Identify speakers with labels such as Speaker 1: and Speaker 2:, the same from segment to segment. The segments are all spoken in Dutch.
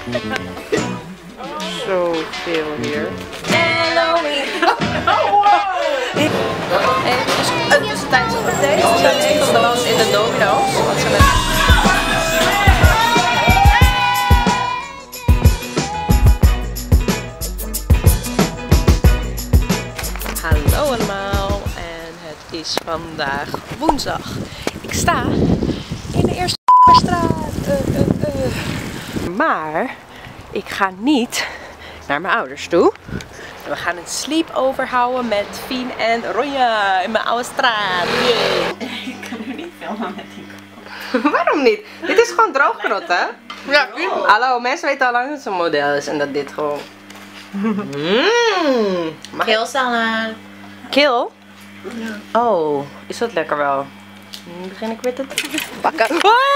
Speaker 1: Zoveel hier.
Speaker 2: Halloween. Even een tussentijdse update. We zijn even beland in de domino's. Want ze met... Hallo allemaal. En het is vandaag woensdag. Ik sta in de Eerste straat. Maar ik ga niet naar mijn ouders toe. We gaan een sleepover houden met Fien en Ronja in mijn oude straat. Yeah.
Speaker 3: Ik kan er niet filmen met die kop.
Speaker 1: Waarom niet? Dit is gewoon drooggrot, hè? Ja, hallo, mensen weten al lang dat het een model is en dat dit gewoon...
Speaker 3: Keelsalade.
Speaker 1: Kil? Ja. Oh, is dat lekker wel? Nu begin ik weer te pakken.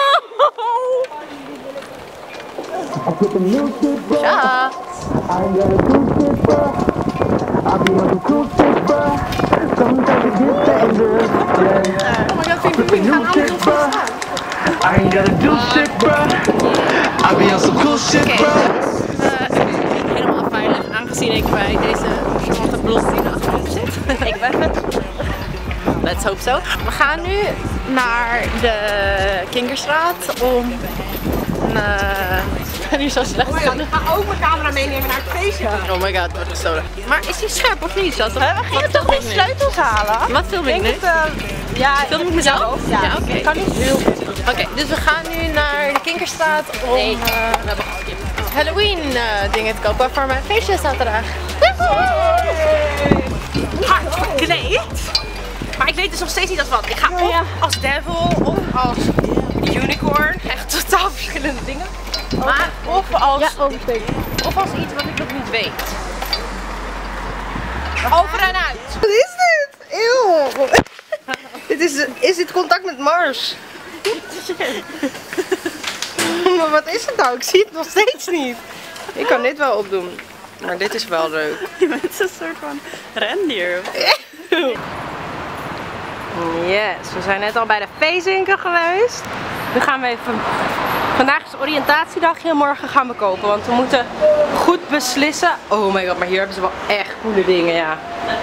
Speaker 2: Ja. Helemaal veilig, aangezien ik bij deze charmante blondine achter me zit. Ik ben het. Let's hope so. We gaan nu naar de Kinkerstraat om ik ben hier zo slecht.
Speaker 1: Oh my god, ik ga ook mijn camera meenemen naar het feestje.
Speaker 2: Oh my god, wordt gestolen. Maar is die scherp of niet? We
Speaker 1: gingen toch geen sleutels halen?
Speaker 2: Wat film ik nu?
Speaker 1: Ja,
Speaker 2: film ik mezelf? Ja, oké.
Speaker 1: Ik kan niet heel goed.
Speaker 2: Oké, dus we gaan nu naar de Kinkerstraat om Halloween dingen te kopen voor mijn feestje zaterdag.
Speaker 1: Hard verkleed. Maar ik weet dus nog steeds niet als wat. Ik ga of als devil of als unicorn. Echt totaal verschillende dingen. Maar of als iets wat ik nog niet weet. Over en uit. Wat is dit? Eeuw. Is dit contact met Mars? Maar wat is het nou? Ik zie het nog steeds niet. Ik kan dit wel opdoen. Maar dit is wel leuk.
Speaker 3: Je bent een soort van rendier.
Speaker 1: Yes, we zijn net al bij de feestwinkel geweest. Nu gaan we even... Vandaag is oriëntatiedagje en morgen gaan we kopen. Want we moeten goed beslissen. Oh my god, maar hier hebben ze wel echt coole dingen, ja.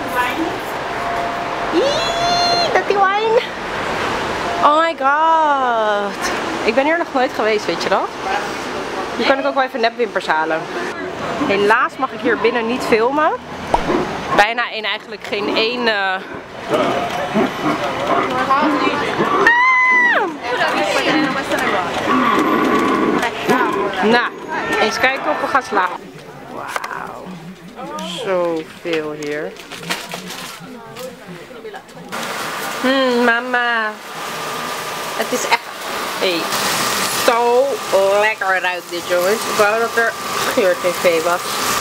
Speaker 1: Dirty wine. Oh my god. Ik ben hier nog nooit geweest, weet je dat? Nu kan ik ook wel even nepwimpers halen. Helaas mag ik hier binnen niet filmen. Bijna eigenlijk geen één... Nou, eens kijken of we gaan slapen. Wauw. Zoveel hier. Mama. Het is echt... Hey. Zo lekker ruikt dit, jongens. Ik wou dat er geur-tv was.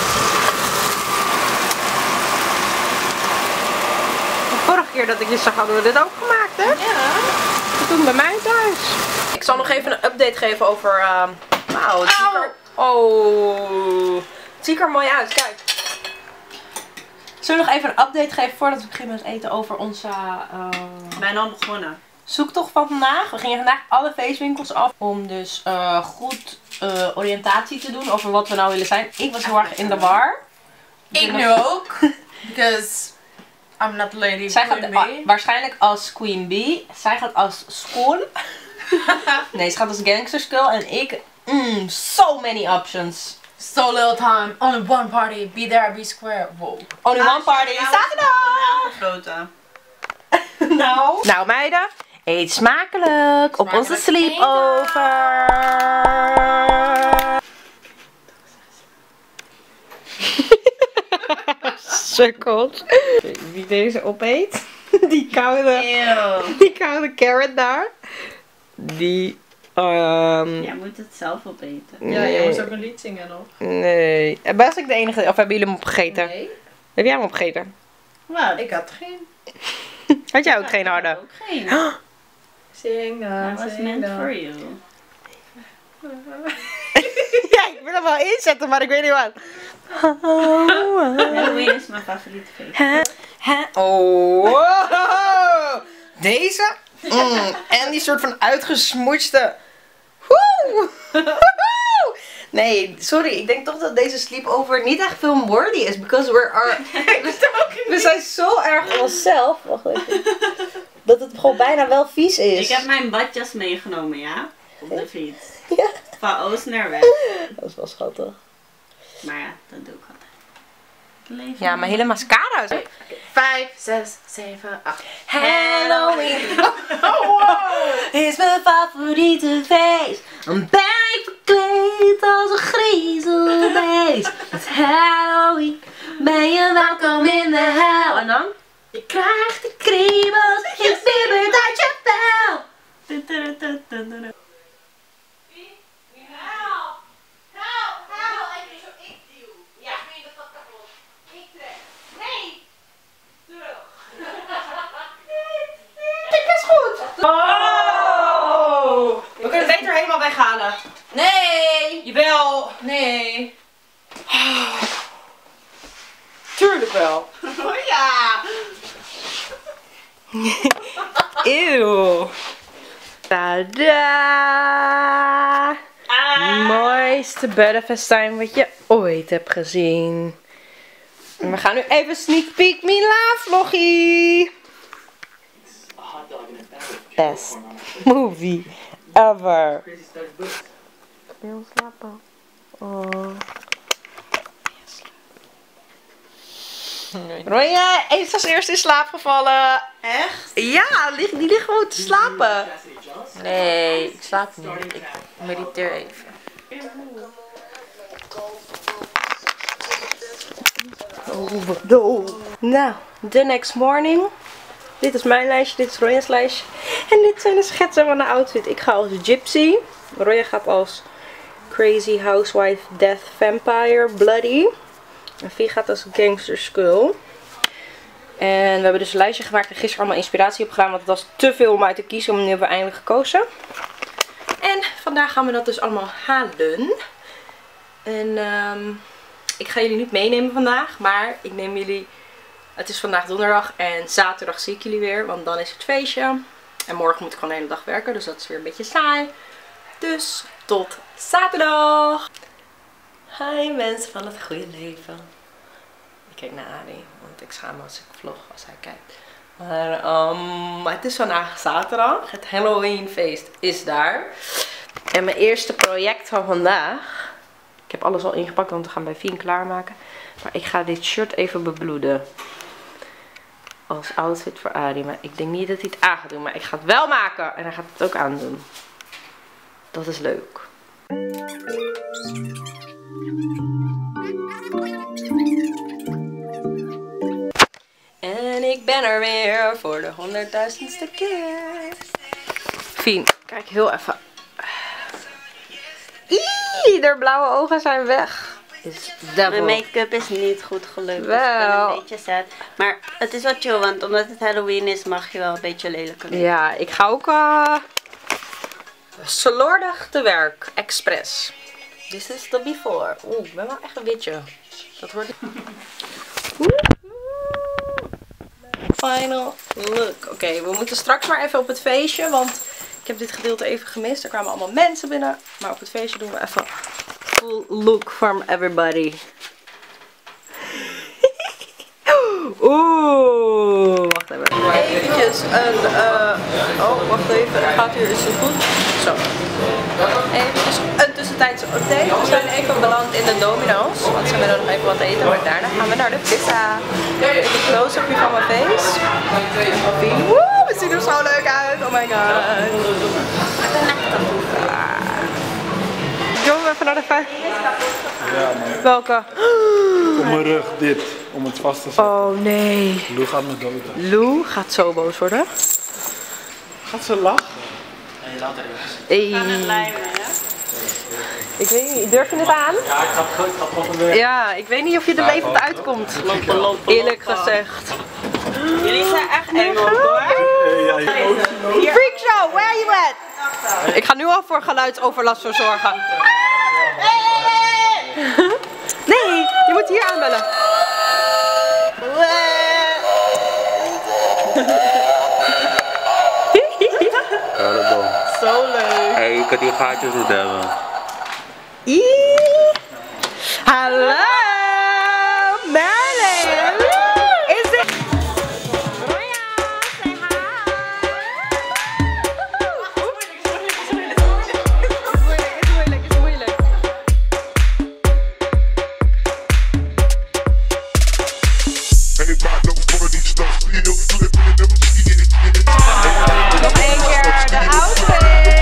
Speaker 1: De vorige keer dat ik dit zag hadden we dit ook gemaakt, hè? Ja. Toen bij mij thuis. Ik zal nog even een update geven over... Wauw, het ziet er... Oh. Het ziet er mooi uit, kijk. Zullen we nog even een update geven voordat we beginnen met eten over onze...
Speaker 3: Bijna al begonnen.
Speaker 1: Zoektocht van vandaag. We gingen vandaag alle feestwinkels af om dus goed oriëntatie te doen over wat we nou willen zijn. Ik was heel erg in de war.
Speaker 3: Ik nu ook. Because I'm not lady
Speaker 1: Zij
Speaker 3: Queen
Speaker 1: gaat
Speaker 3: Bee.
Speaker 1: waarschijnlijk als Queen Bee. Zij gaat als Skull. Nee, ze gaat als Gangster Skull. En ik... so many options.
Speaker 3: So little time. Only one party. Be there, be square. Wow.
Speaker 1: Only one party. Zaterdag!
Speaker 3: Grote.
Speaker 1: Nou meiden, eet smakelijk op onze sleepover. Sukkels. Wie deze opeet? Die koude carrot daar. Die...
Speaker 3: Jij moet het zelf opeten.
Speaker 1: Nee.
Speaker 3: Ja, jij moest ook een lied zingen nog.
Speaker 1: Nee. Was ik de enige? Of hebben jullie hem opgegeten?
Speaker 3: Nee.
Speaker 1: Heb jij hem opgegeten?
Speaker 3: Nou, ik had geen.
Speaker 1: Had jij ook geen harde?
Speaker 3: Ook geen. Sing dan,
Speaker 4: was meant for you.
Speaker 1: Ja, ik wil hem wel inzetten, maar ik weet niet wat.
Speaker 4: Halloween is mijn favoriete feest.
Speaker 1: Oh, deze? En die soort van uitgesmoetste. Nee, sorry. Ik denk toch dat deze sleepover niet echt film-worthy is. Because we zijn zo erg onszelf. Wacht even. Dat het gewoon bijna wel vies is.
Speaker 4: Ik heb mijn badjas meegenomen, ja? Op de fiets.
Speaker 1: Ja.
Speaker 4: Van Oost naar West.
Speaker 1: Dat is wel schattig.
Speaker 4: Maar ja, dat doe ik altijd. Leven.
Speaker 1: Ja, mijn hele mascara.
Speaker 2: 5, 6, 7, 8.
Speaker 1: Halloween. Is mijn favoriete feest. Dan ben ik verkleed als een griezelbeest. Het Halloween. Ben je welkom in de hel. En dan? Je krijgt de kriebels. Je bibbert uit je vel.
Speaker 2: Oh! We kunnen het beter helemaal weghalen. Nee! Jawel! Nee! Tuurlijk wel.
Speaker 4: Oh ja!
Speaker 1: Eeuw. Tadaa! Mooiste beddenfestijn wat je ooit hebt gezien. En we gaan nu even sneak peek Mila vloggie. Best movie ever. Ben je slapen? Oh. Ronja is als eerste in slaap gevallen.
Speaker 2: Echt?
Speaker 1: Ja, die ligt gewoon te slapen.
Speaker 2: Nee, ik slaap niet. Ik mediteer even.
Speaker 1: Nou, the next morning. Dit is mijn lijstje, dit is Ronja's lijstje. En dit zijn de schetsen van de outfit. Ik ga als Gypsy. Ronja gaat als Crazy Housewife Death Vampire Bloody. En Vie gaat als Gangster Skull. En we hebben dus een lijstje gemaakt en gisteren allemaal inspiratie opgedaan. Want het was te veel om uit te kiezen. Maar nu hebben we eindelijk gekozen. En vandaag gaan we dat dus allemaal halen. En ik ga jullie niet meenemen vandaag. Maar ik neem jullie... Het is vandaag donderdag en zaterdag zie ik jullie weer. Want dan is het feestje. En morgen moet ik gewoon de hele dag werken. Dus dat is weer een beetje saai. Dus tot zaterdag. Hi mensen van het goede leven. Ik kijk naar Adi. Want ik schaam me als ik vlog als hij kijkt. Maar het is vandaag zaterdag. Het Halloween feest is daar. En mijn eerste project van vandaag. Ik heb alles al ingepakt want we gaan bij Fien klaarmaken. Maar ik ga dit shirt even bebloeden. Als outfit voor Adi. Maar ik denk niet dat hij het aan gaat doen. Maar ik ga het wel maken. En hij gaat het ook aandoen. Dat is leuk. En ik ben er weer voor de 100.000ste keer. Fien, kijk heel even. De blauwe ogen zijn weg.
Speaker 4: Mijn make-up is niet goed gelukt. Wel. Dus ik ben een beetje sad. Maar het is wel chill, want omdat het Halloween is mag je wel een beetje lelijk doen.
Speaker 1: Ja, ik ga ook slordig te werk. Express. This is the before. Oeh, ik ben wel echt een witje. Dat wordt... Final look. Oké, we moeten straks maar even op het feestje, want ik heb dit gedeelte even gemist. Er kwamen allemaal mensen binnen. Maar op het feestje doen we even full look from everybody. Oeh, wacht even. Eventjes een, oh, wacht even. Het gaat hier eens zo goed. Zo. Eventjes een tussentijdse update. We zijn even beland in de Domino's. Want ze willen nog even wat eten. Maar daarna gaan we naar de pizza. Even een close-upje van mijn face. Woe, we zien er zo leuk uit. Oh my god. Jongen, we even naar de vijf.
Speaker 5: Ja, man.
Speaker 1: Welke?
Speaker 5: Op mijn rug, dit. Om het vast te zetten.
Speaker 1: Oh nee.
Speaker 5: Lou gaat me dood.
Speaker 1: Lou gaat zo boos worden.
Speaker 5: Gaat ze lachen?
Speaker 6: Nee, later even.
Speaker 1: Hey. Ik weet niet, durf je het aan?
Speaker 6: Ja, ik ga gewoon weer.
Speaker 1: Ja, ik weet niet of je er levend uitkomt. Eerlijk gezegd.
Speaker 4: Jullie zijn echt engel hoor.
Speaker 1: Freak show, where are you at? Ik ga nu al voor geluidsoverlast zorgen. Nee, je moet hier aanbellen.
Speaker 6: Ja, dat dan.
Speaker 1: Zo leuk.
Speaker 6: Hey, ik had die gaatjes moeten hebben.
Speaker 1: Hallo, Merlin. Is it? Nog één keer de outfit.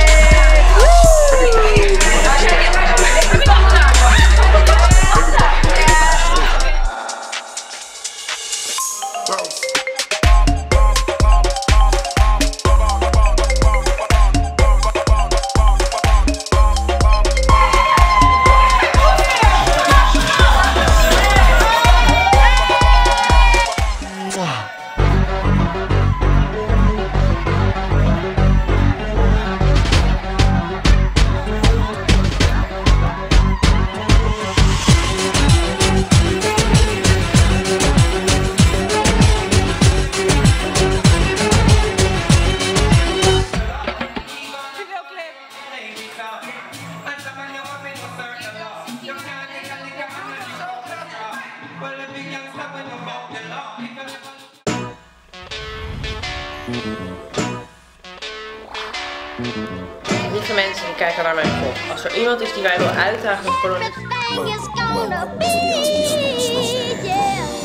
Speaker 1: Lieve mensen die kijken naar mijn vlog. Als er iemand is die mij wil uitdagen met kolonist.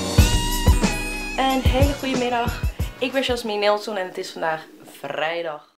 Speaker 1: Een hele goede middag. Ik ben Jasmine Nelson en het is vandaag vrijdag.